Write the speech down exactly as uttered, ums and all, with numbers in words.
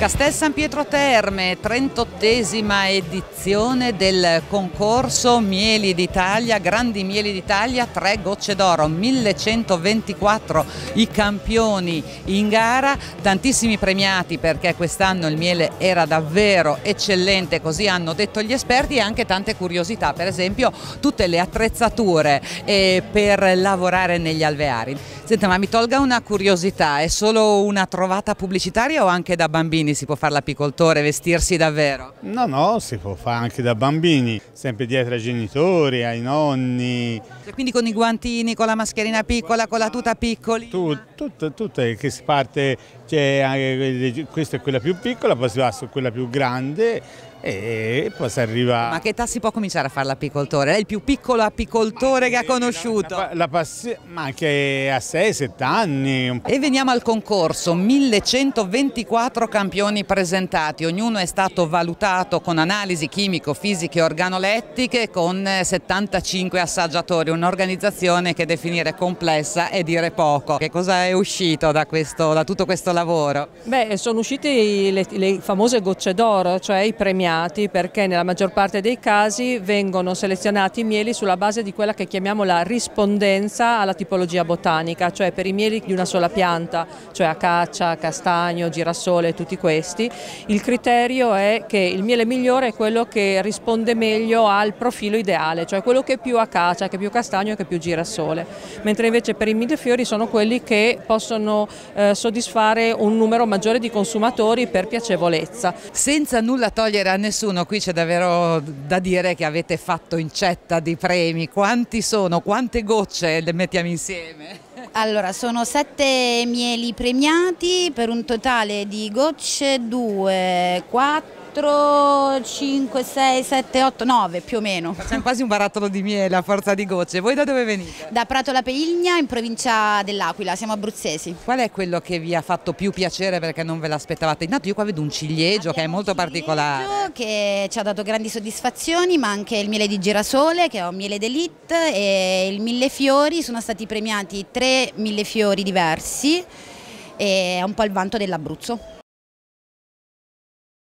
Castel San Pietro Terme, trentottesima edizione del concorso Mieli d'Italia, Grandi Mieli d'Italia, tre gocce d'oro, millecentoventiquattro i campioni in gara, tantissimi premiati perché quest'anno il miele era davvero eccellente, così hanno detto gli esperti, e anche tante curiosità, per esempio tutte le attrezzature eh, per lavorare negli alveari. Senta, ma mi tolga una curiosità, è solo una trovata pubblicitaria o anche da bambini si può fare l'apicoltore, vestirsi davvero? No, no, si può fare anche da bambini, sempre dietro ai genitori, ai nonni. Cioè, quindi con i guantini, con la mascherina piccola, con la tuta piccoli? Tutto, tutto, tutto che si parte, cioè, questa è quella più piccola, poi si va su quella più grande e poi si arriva... Ma a che età si può cominciare a fare l'apicoltore? È il più piccolo apicoltore che ha conosciuto? La, la, la ma anche a sei sette anni. E veniamo al concorso, millecentoventiquattro campioni presentati, ognuno è stato valutato con analisi chimico-fisiche e organolettiche con settantacinque assaggiatori, un'organizzazione che definire complessa è dire poco. Che cosa è uscito da, questo, da tutto questo lavoro? Beh, sono uscite le, le famose gocce d'oro, cioè i premiati, perché nella maggior parte dei casi vengono selezionati i mieli sulla base di quella che chiamiamo la rispondenza alla tipologia botanica, cioè per i mieli di una sola pianta, cioè acacia, castagno, girasole, tutti questi, il criterio è che il miele migliore è quello che risponde meglio al profilo ideale, cioè quello che è più acacia, che è più castagno e che è più girasole, mentre invece per i millefiori sono quelli che possono eh, soddisfare un numero maggiore di consumatori per piacevolezza. Senza nulla togliere a nessuno, qui c'è davvero da dire che avete fatto incetta di premi. Quanti sono? Quante gocce le mettiamo insieme? Allora, sono sette mieli premiati per un totale di gocce due, quattro, cinque, sei, sette, otto, nove più o meno. Facciamo quasi un barattolo di miele a forza di gocce. Voi da dove venite? Da Prato La Peligna, in provincia dell'Aquila, siamo abruzzesi. Qual è quello che vi ha fatto più piacere perché non ve l'aspettavate? Intanto io qua vedo un ciliegio. Abbiamo che è molto particolare. Che ci ha dato grandi soddisfazioni, ma anche il miele di girasole che è un miele d'élite, e il millefiori. Sono stati premiati tre millefiori diversi e è un po' il vanto dell'Abruzzo.